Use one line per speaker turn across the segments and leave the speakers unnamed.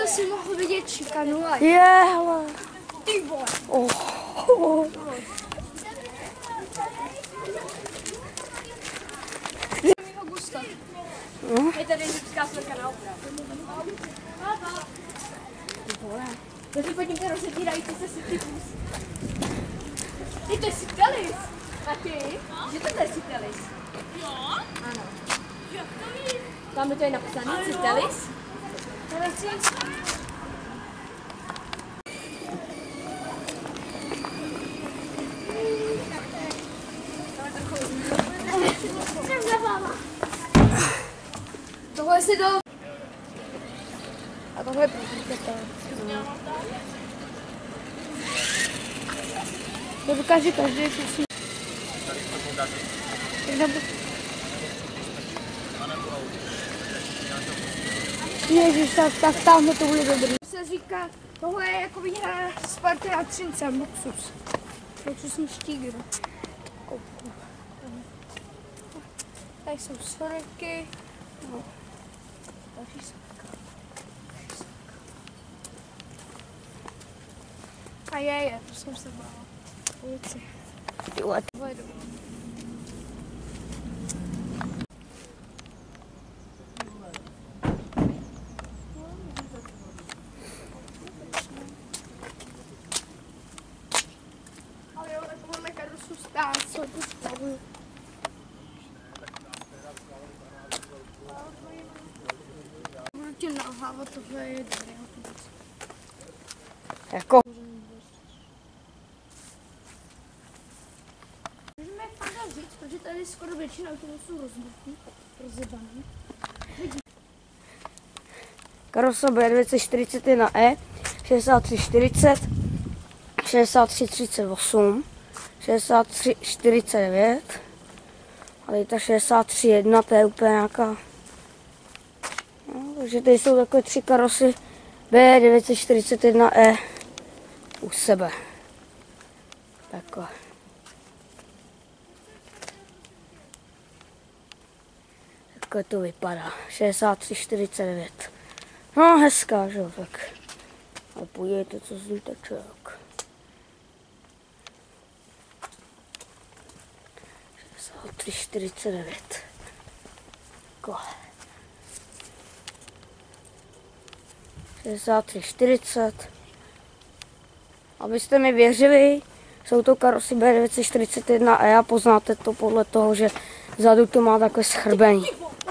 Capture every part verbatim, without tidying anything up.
si mohl vidět šikanu a...
Je, hele.
Ty vole.
Oh. Oh.
No. Je tady lidská světka na opravu. Ty vole. To si podívejte rozebírající se si ty kus. Ty to je Sytelis. A ty? Že to je Sytelis?
Jo?
Ano.
Jak to víš?
Tam to je napsané Sytelis. Tohle si do... A tohle je průkvěta. To dokáže každý kusí. Ježiš, tak, tak tamhle to bude dobrý. Se říká, tohle je jako výhra Sparty a Třincem, luxus. Luxusní štígr. Tady jsou svorky. No. Další svorka. A je, je, to jsem se bála. Ulici. Tohle je dobrý. Stát, co tu stavuju. Budu tě nalhávat, tohle je dobrý autobus.
Jako?
Můžeme fakt říct, protože tady skoro většina autobusů rozbitý, rozebaný.
Karosa B dvě set čtyřicet jedna E, šedesát tři čtyřicet, šedesát tři třicet osm, šedesát tři čtyřicet devět, a tady ta šedesát tři jedna, to je úplně nějaká... No, takže tady jsou takové tři karosy B devět set čtyřicet jedna E u sebe. Takhle. Takhle to vypadá. šedesát tři čtyřicet devět. No hezká, že jo, tak. Ale podívejte, co z ní teče. šedesát tři čtyřicet devět. Takhle. šedesát tři čtyřicet. Abyste mi věřili, jsou to karosy B devět set čtyřicet jedna E a poznáte to podle toho, že vzadu to má takové schrbení.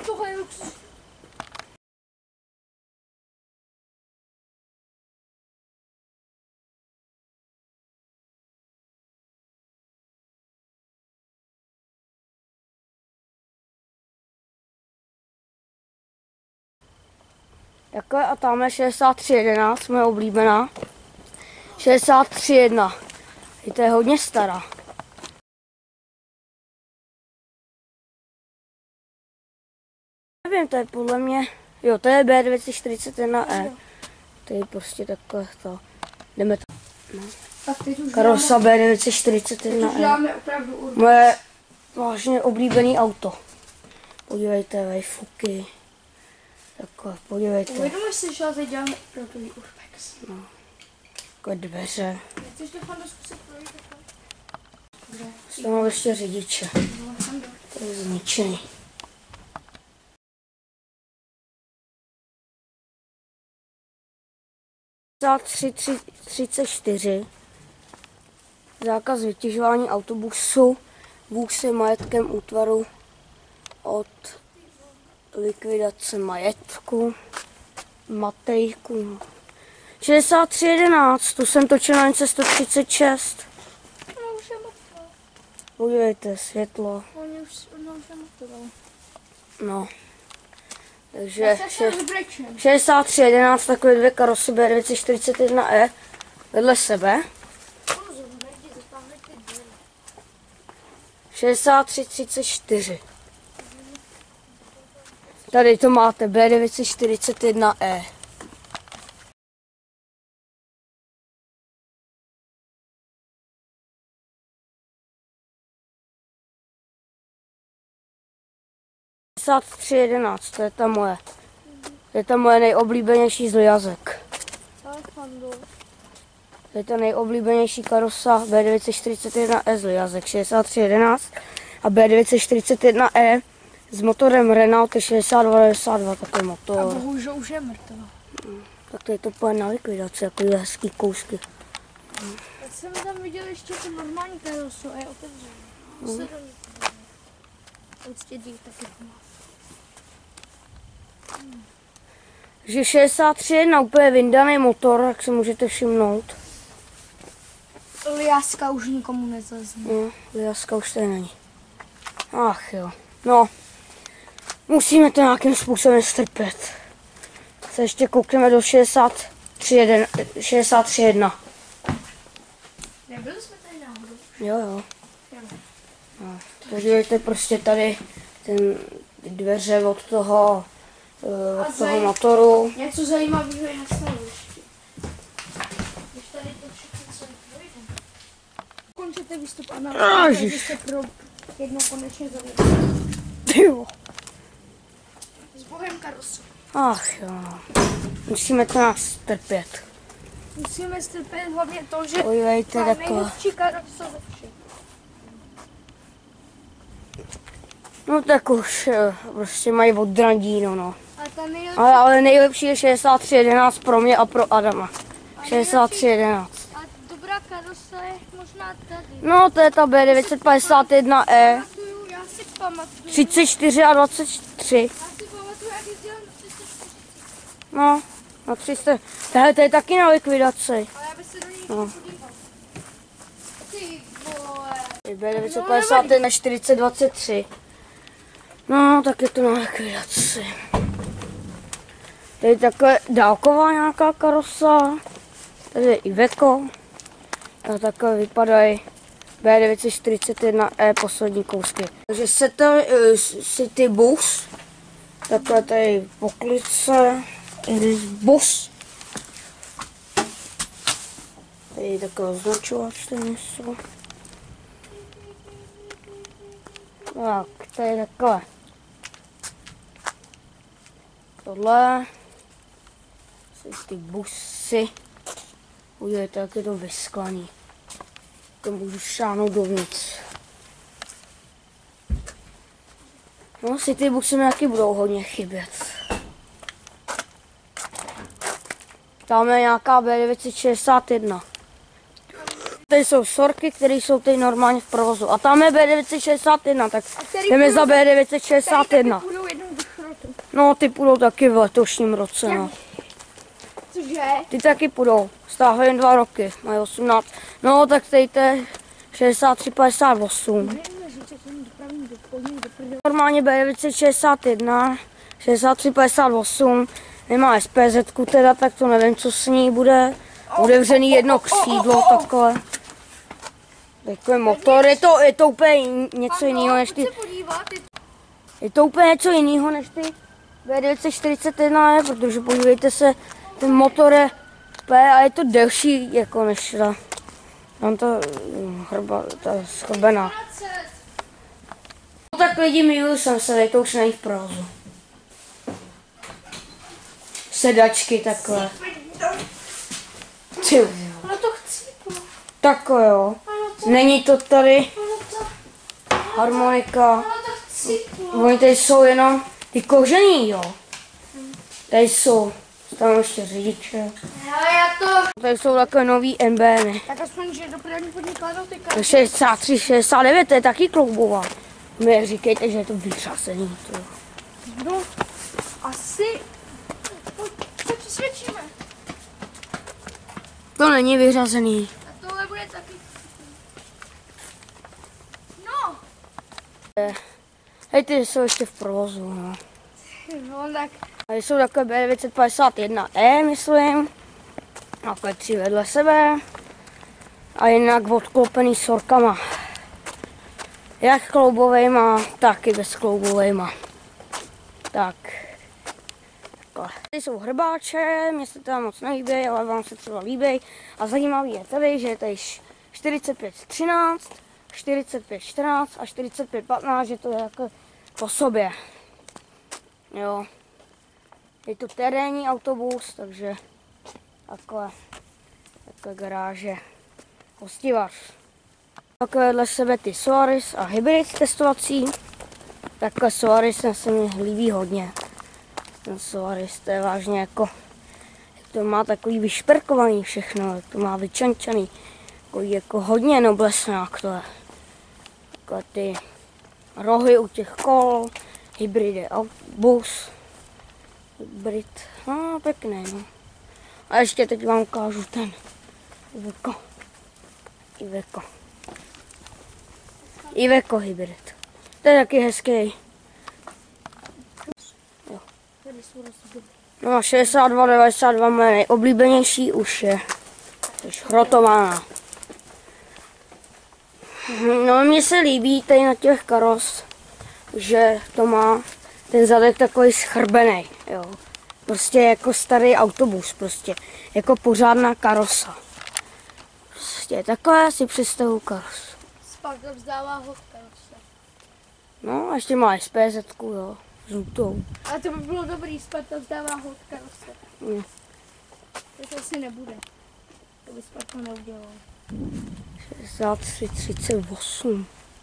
Takhle a tam je šedesát tři jedenáct, moje oblíbená. šedesát tři jedna. I to je hodně stará. Nevím, to je podle mě, jo, to je B devět set čtyřicet jedna E. To je prostě takhle to. Jdeme tam. No. Karosa B devět set čtyřicet jedna E. Moje vážně oblíbený auto. Podívejte, vejfuky. Takhle, podívejte.
Uvědomuji si, že teď děláme rotový urbex.
No. Takové dveře.
Chceš to fanda zkusit projít takhle?
To mám ještě řidiče. To je zničený. šedesát tři třicet čtyři. Zákaz vytěžování autobusu. Vůz je majetkem útvaru od likvidace majetku. Matejku. šedesát tři jedenáct. Tu jsem točil na lince sto třicet šest.
No už je mrtvá.
Podívejte, světlo.
Oni už, no, už je mrtvá.
No. Takže
še,
šedesát tři jedenáct, takové dvě karosy B devět set čtyřicet jedna E vedle sebe. šedesát tři třicet čtyři. Tady to máte B devět set čtyřicet jedna E. šedesát tři jedenáct, to je ta moje. To je ta moje nejoblíbenější z Liazek. To je ta nejoblíbenější karosa B devět set čtyřicet jedna E z Liazek šedesát tři jedenáct a B devět set čtyřicet jedna E s motorem Renault šedesát dva devadesát dva, takový
A
motor.
bohužel už je mrtvá.
Tak to je to plně na likvidaci, jako hezký kousky.
Já jsem tam viděl ještě tu normální karosu a je otevřený. To se do ní určitě dík taky má.
Že šedesát tři jedna úplně vyndaný motor, jak se můžete všimnout.
Liaska už nikomu nezazní.
No, Liaska už tady není. Ach jo, no. Musíme to nějakým způsobem strpět. Se ještě koukneme do šedesát tři jedna.
Nebyli jsme tady náhodou?
Jo, jo. No, podívejte prostě tady ten ty dveře od toho, uh, od toho motoru.
Něco zajímavého je na stanovišti. Když tady to všechno celé projde. Končete výstup a na že se pro jednou konečně zavěděli.
Jo.
S bohem karosu.
Ach jo. Musíme to nás strpět.
Musíme strpět hlavně to, že
Podívejte
má
takhle.
nejhezčí karosa ze všech.
No tak už eh, prostě mají odrandíno, no.
A ta nejlepší,
Ale, ale nejlepší je šedesát tři jedenáct pro mě a pro Adama. šedesát tři jedenáct.
a dobrá karosa je možná tady.
No to je ta B devět set padesát jedna E.
Pamatuju, já si pamatuju.
třicet čtyři a dvacet tři.
Já si pamatuju, jak jezdila na třicet čtyři.
No, na tři sta. Tohle to je taky na likvidaci.
Ale já bych se do ní
No.
podíval. Ty vole.
B devět set padesát jedna čtyřicet dvacet tři. No, tak je to na likvidaci. Tady je takhle dálková nějaká karosa. Tady je Iveco. A takhle vypadají B devět set čtyřicet jedna E poslední kousky. Takže se to uh, City Bus. Takhle tady poklice. Bus. Tady je takové označovač, ten něco. Tak, tady je takové. Tohle. Jsou ty busy. Udělejte, jak je to vysklaný. To můžu šáhnout dovnitř. No, si ty busy mi taky budou hodně chybět. Tam je nějaká B devět set šedesát jedna. Tady jsou sorky, které jsou tady normálně v provozu. A tam je B devět set šedesát jedna, tak jdeme za B devět set šedesát jedna.
Tady půjdou jednou do šrotu.
No, ty půjdou taky v letošním roce, no.
Cože?
Ty taky půjdou. Stáhly jen dva roky, mají osmnáct. No, tak tady to je šedesát tři padesát osm.
Nevíme říct, že jsem dopravní doplní do prdele.
Normálně B devět set šedesát jedna, šedesát tři padesát osm. Nemá S P Z teda, tak to nevím, co s ní bude. Otevřený jedno křídlo, takové. Takový motor, je to, je to úplně něco jiného než ty.
Pojď se podívat, je
Je to úplně něco jiného než ty B devět set čtyřicet jedna, protože podívejte se, ten motor je P a je to delší jako než ta, tam ta hrba, ta schrbená. No tak lidi, miluju jsem se, tady to už není v provozu. Sedačky takhle. Ty,
ono to chci.
tak jo. Není to tady harmonika.
Ono to chci.
Oni tady jsou jenom ty kožený, jo. Tady jsou, tam ještě řidiče.
Ale já to...
Tady jsou takové nový M B N.
Tak aspoň, že dopravní podnik kladou ty karty.
šedesát tři, šedesát devět, to je taky kloubová. Mi říkejte, že je to vyřazený. To.
No, asi... Pojď, pojď přesvědčíme.
to není vyřazený.
A tohle bude taky... No.
Hej, ty jsou ještě v provozu, no.
No tak...
Tady jsou takové B devět set padesát jedna E, myslím. Takové tři vedle sebe. A jinak odklopený sorkama. Jak kloubovejma, tak i bez kloubovejma. Tak. Takhle. Tady jsou hrbáče, mně se tam moc nelíbí, ale vám se třeba líbí. A zajímavý je tady, že je tady čtyřicet pět třináct, čtyřicet pět čtrnáct a čtyřicet pět patnáct, že to je jako po sobě. Jo. Je to terénní autobus, takže Takhle, takhle garáže. Hostivař. Takhle vedle sebe ty Solaris a hybrid testovací. Takhle Solaris se mi líbí hodně. Ten Solaris, to je vážně jako, jak to má takový vyšperkovaný všechno, jak to má vyčančaný. Takový jako hodně noblesnák to je. Takhle ty rohy u těch kol, hybridy, bus, hybrid, no pěkný no. A ještě teď vám ukážu ten Iveco. Iveco. Iveco hybrid. To je taky hezký. Jo. No šedesát dva devadesát dva moje nejoblíbenější už je. To je šrotována. No mně se líbí tady na těch karos, že to má ten zadek takový schrbený, jo. Prostě jako starý autobus, prostě jako pořádná karosa. Prostě takhle si představuji karos.
Sparta vzdává hod karose.
No a ještě má S P Z, jo, žlutou.
Ale to by bylo dobrý, Sparta vzdává hod karose.
Mm.
To asi nebude. To by Sparta neudělal.
šedesát tři třicet osm.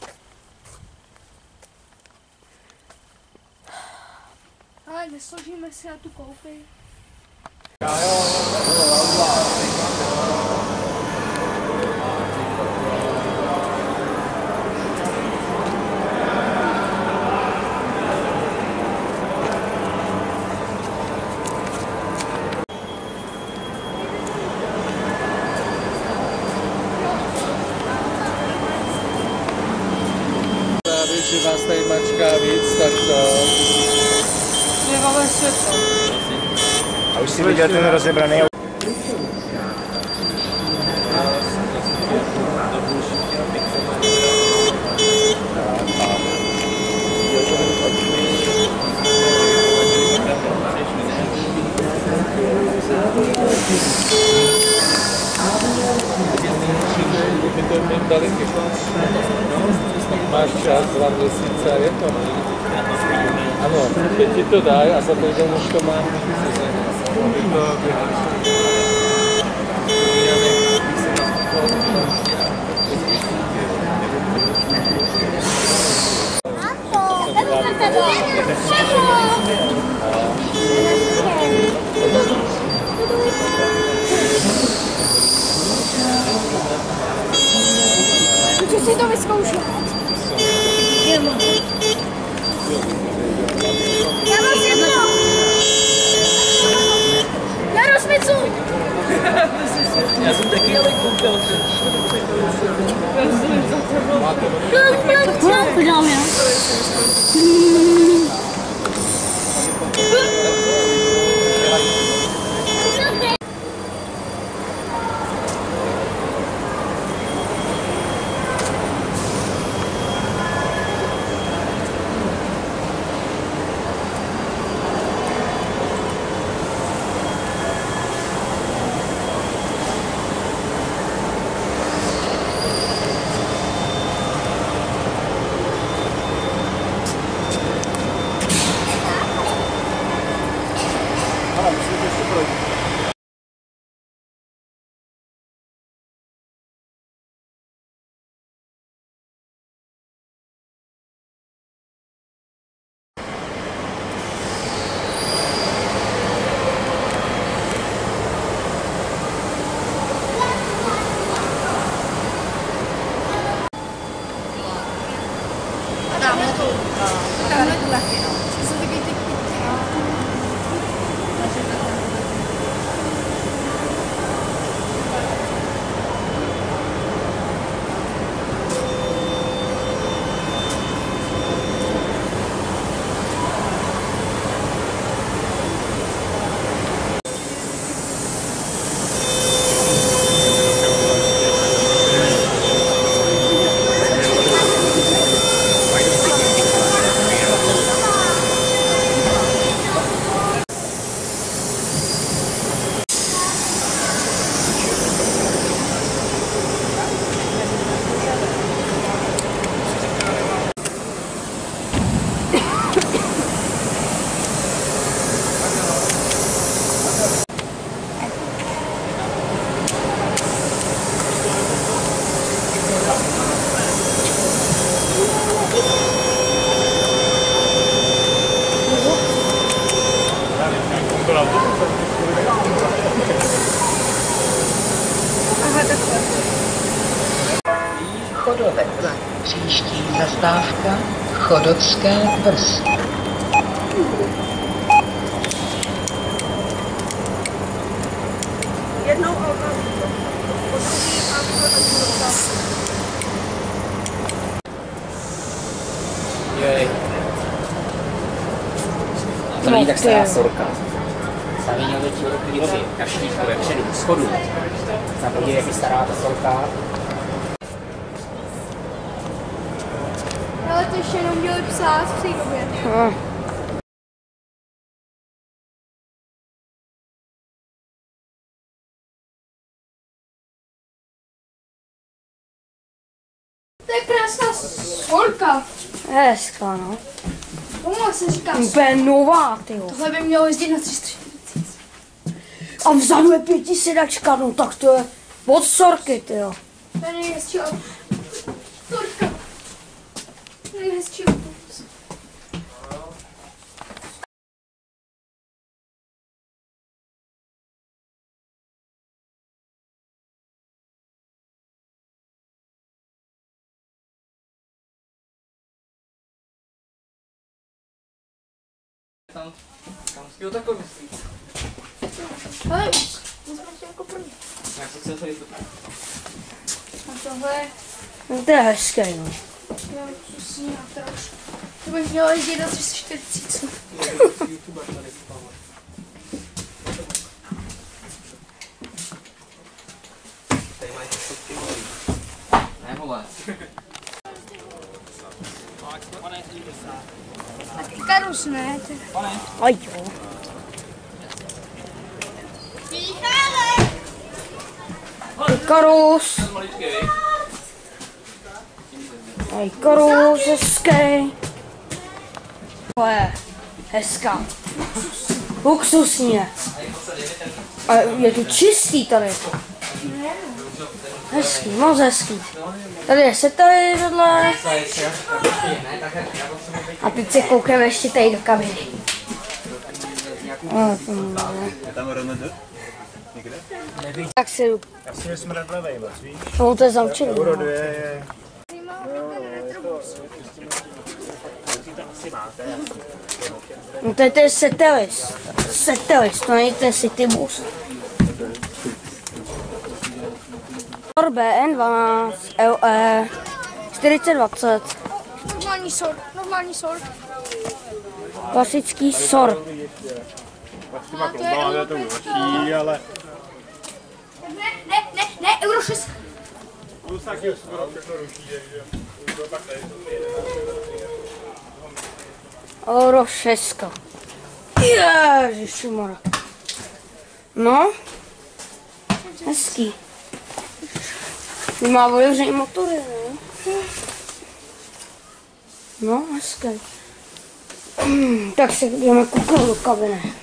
Ale nesložíme si na tu koupi.
Že vás tady mačká víc, tak to...
Nemáme světlo.
A už si viděl ten rozebraný
Máš čas, dva měsíce a je to. Ano, teď ti to dají a za týden už to mám.
Chci si to vyzkoušet. Já mám jedno. Já rozmicu.
Já jsem taky ale koukal.
Co? Podám já.
Příští zastávka Chodovské Tvrz.
Jednou auto, po druhý auto, tak budu
Jej. To není tak stará sorka. Staví měl totiž od výroby, kaštíku, vepředu, schodu. Tam podívej, jak je stará ta sorka.
Ale to ještě jenom měli psát v té době.
No.
To je krásná svorka.
Hezká, no.
Tomu se říká.
Úplně nová, tyjo.
Tohle by mělo jezdit na tři sta čtyřicet.
A vzadu je pětisedačka, no tak to je od sorky, tyjo.
To je nejhezčí auto. Svorka. Nejhezčí auto.
Tam, tam si takhle myslíš.
Hele, vezmeme si jako první.
Jak se chce tady to?
A tohle je
No to je hezký, no.
luxusní auto. To bych mělo jezdit na tři sta čtyřicet.
Tady mají to fotky volí. Ne, vole.
Tak Ikarus ne?
A jo. Ikarus.
Maličký.
A Ikarus, hezký. To je hezká. Luxusní je. A je to čistý tady. Hezký, moc hezký. Tady je setelý tohle. A teď se koukneme ještě tady do kabiny.
Tam R N D? Někde?
Tak si jdu.
Já si jsme nevlevej moc, víš?
No to je zamčený.
Euro dvě je...
No to je ten Setelis. Setelis, to není ten Citybus. B N dvanáct, L E, čtyřicet dvacet.
Normální sor, normální sor.
Klasický sor.
Těma kloubama je to určitý, ale...
Ne, ne, ne, ne, Euro šest.
Plus taky už skoro všechno ruší, takže... To tak tady to
Euro šest. Ježišimara. No. Hezký. Má otevřený motory, ne? No, hezký. Hmm, tak se jdeme kouknout do kabiny.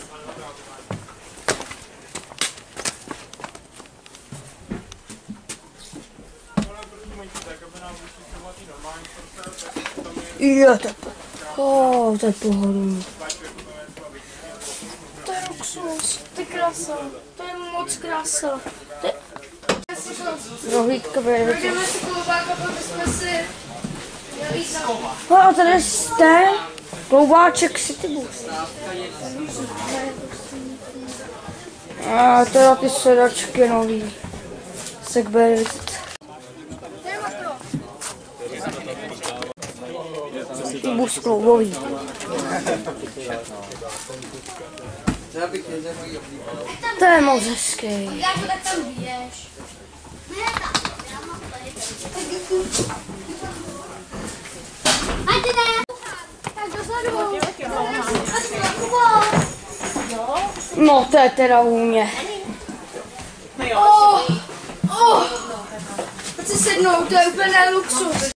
Jo, to je oh, to je pohodlný.
To je luxus, to je krása, to je moc krása. To je...
Rohlídka bude.
Projdeme si kloubák a pak bychom si měli jít na...
No a tady jste kloubáček Citybus. A teda ty sedačky nový. Segberry. Citybus kloubový. To je moc hezký.
Jak to tak tam běž? Tak dozadu.
No to je teda úmě.
Oh, oh. Pojď si sednout, to je úplně luxus.